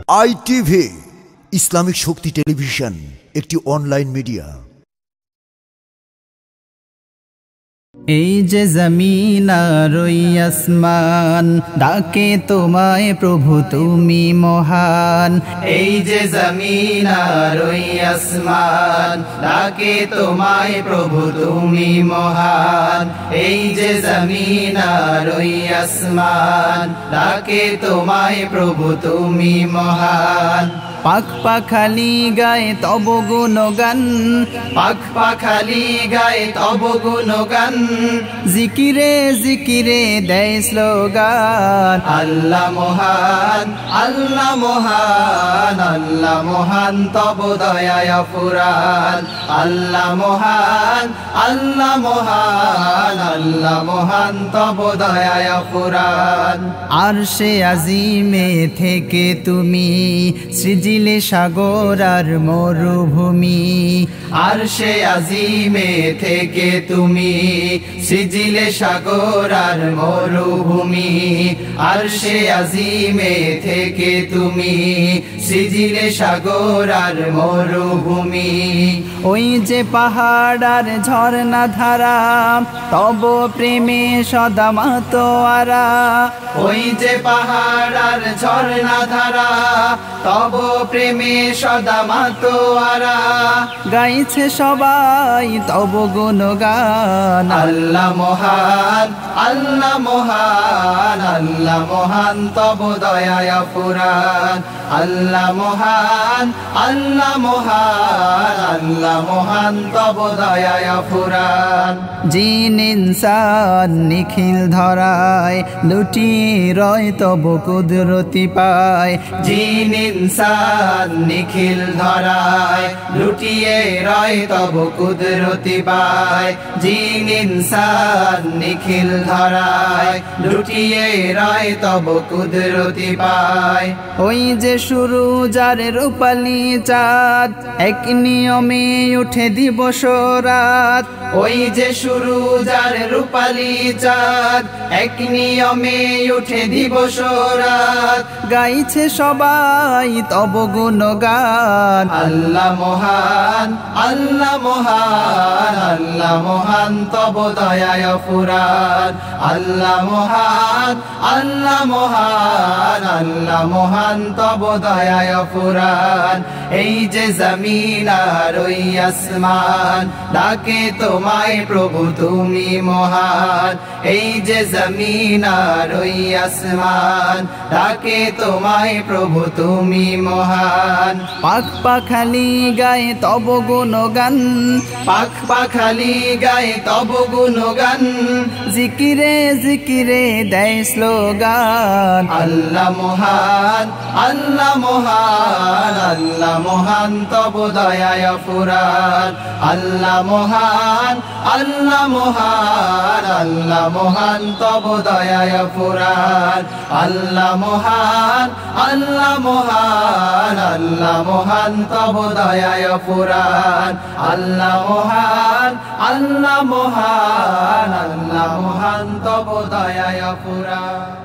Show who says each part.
Speaker 1: ITV Islamic শক্তি television একটি online media.
Speaker 2: এই যে জমিন আর ওই আসমান ডাকে তোমায় প্রভু তুমি মহান। এই যে জমিন আর ওই আসমান ডাকে তোমায় প্রভু তুমি মহান। এই যে জমিন আর ওই আসমান ডাকে তোমায় প্রভু তুমি মহান। পাখ পাখালি গায়ে তব গুণগান, পাখ পাখালি গায়ে তব গুণগান, জিকিরে জিকিরে দেয় স্লোগান। আল্লাহ মহান, আল্লাহ মহান, আল্লাহ মহান তব দয়ায় ফুরান। আল্লাহ মহান, আল্লাহ মহান, আল্লাহ মহান তব দয়ায় ফুরান। আরশে আজিমে থেকে তুমি সৃজিলে সাগর আর মরুভূমি। আরশে আজিমে থেকে তুমি সৃজিলে সাগর আর মরুভূমি। আরশে আজিমে থেকে তুমি সৃজিলে সাগর আর মরুভূমি। ওই যে পাহাড় আর ঝর্ণা ধারা তব প্রেমে সদা মাতোয়ারা। ওই যে পাহাড় আর ঝর্ণা ধারা তব প্রেমে সদা মাতোয়ারা। গাইছে সবাই তব গুণগান। আল্লাহ মহান, আল্লাহ মহান, আল্লাহ মহান তব দয়ায় ফুরান। আল্লাহ মহান, আল্লাহ মহান, আল্লাহ মহান তব দয়ায় ফুরান। জিন ইনসান নিখিল ধরায় লুটিয়ে রয় তব কুদরতি পায়। জিন ইনসান নিখিল ধরায় লুটিয়ে রয় তব কুদরতি পায়। জিন ইনসান নিখিল ধরায় লুটিয়ে রয় তব কুদরতি পায়। ওই যে শুরু যার রূপালী চাঁদ এক নিয়মে উঠে দিবস রাত। ওই যে শুরু যার রূপালী চাঁদ এক নিয়মে উঠে দিবস রাত। গাইছে সবাই তব গুণগান। আল্লাহ মহান, আল্লাহ মহান, আল্লাহ মহান তব দয়ায় ফুরান। আল্লাহ মহান, আল্লাহ মহান, আল্লাহ মহান তব দয়ায় ফুরান। এই যে জমিন আর ওই আসমান ডাকে তোমায় প্রভু তুমি মহান। এই যে জমিন আর ওই আসমান ডাকে তোমায় প্রভু তুমি মহান। পাখ পাখালি গায়ে তব গুণগান, পাখ পাখালি গায়ে তব গুণগান, জিকিরে জিকিরে দেয় স্লোগান। আল্লাহ মহান, আল্লাহ মহান, আল্লাহ মহান তব দয়ায় ফুরান। আল্লাহ মহান, আল্লাহ মহান, আল্লাহ মহান তব দয়ায় ফুরান। আল্লাহ মহান, আল্লাহ মহান, আল্লাহ মহান তব দয়ায় ফুরান। আল্লাহ মহান, আল্লাহ মহান, আল্লাহ মহান তব দয়ায় ফুরান।